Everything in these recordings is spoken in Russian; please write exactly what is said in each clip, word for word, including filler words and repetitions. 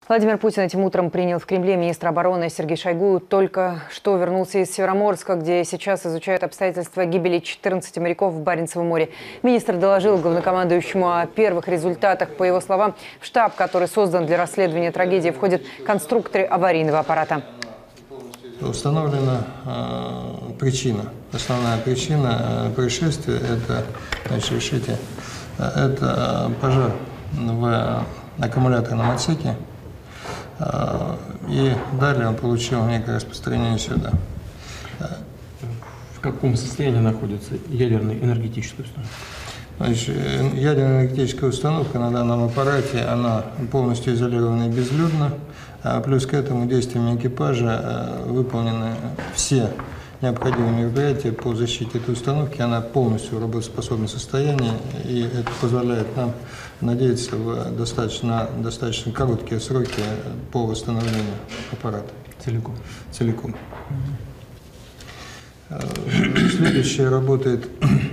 Владимир Путин этим утром принял в Кремле министра обороны Сергей Шойгу. Только что вернулся из Североморска, где сейчас изучают обстоятельства гибели четырнадцати моряков в Баренцевом море. Министр доложил главнокомандующему о первых результатах. По его словам, в штаб, который создан для расследования трагедии, входят конструкторы аварийного аппарата. Установлена э, причина. Основная причина э, происшествия – это, значит, решите, это пожар в аккумуляторном отсеке. И далее он получил некое распространение сюда. В каком состоянии находится ядерная энергетическая установка? Значит, ядерная энергетическая установка на данном аппарате, она полностью изолирована и безлюдна. Плюс к этому действиями экипажа выполнены все необходимые мероприятия по защите этой установки. Она полностью в работоспособном состоянии, и это позволяет нам надеяться в достаточно, достаточно короткие сроки по восстановлению аппарата. Целиком? Целиком. Следующая работает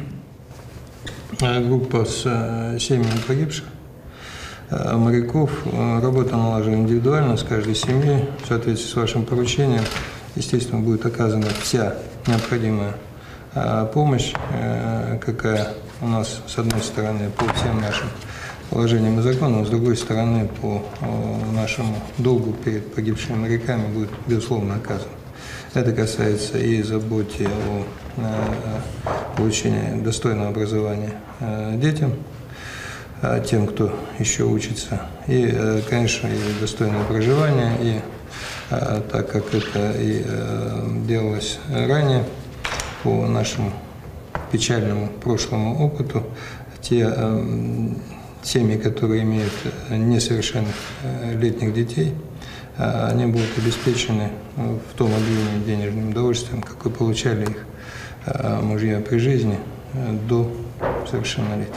группа с семьями погибших моряков. Работа налажена индивидуально с каждой семьей в соответствии с вашим поручением. Естественно, будет оказана вся необходимая помощь, какая у нас, с одной стороны, по всем нашим положениям и законам, с другой стороны, по нашему долгу перед погибшими моряками будет, безусловно, оказана. Это касается и заботы о получении достойного образования детям, тем, кто еще учится, и, конечно, и достойного проживания, и так как это и делалось ранее по нашему печальному прошлому опыту, те семьи, которые имеют несовершенных летних детей, они будут обеспечены в том объеме денежным удовольствием, какой получали их мужья при жизни до совершеннолетия.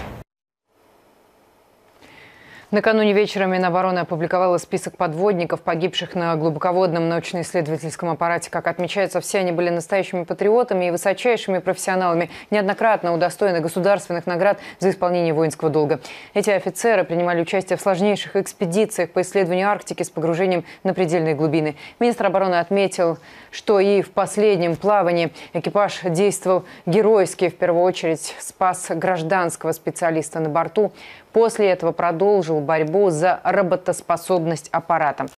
Накануне вечером Минобороны опубликовала список подводников, погибших на глубоководном научно-исследовательском аппарате. Как отмечается, все они были настоящими патриотами и высочайшими профессионалами, неоднократно удостоены государственных наград за исполнение воинского долга. Эти офицеры принимали участие в сложнейших экспедициях по исследованию Арктики с погружением на предельные глубины. Министр обороны отметил, что и в последнем плавании экипаж действовал геройски. В первую очередь спас гражданского специалиста на борту. После этого продолжил борьбу за работоспособность аппарата.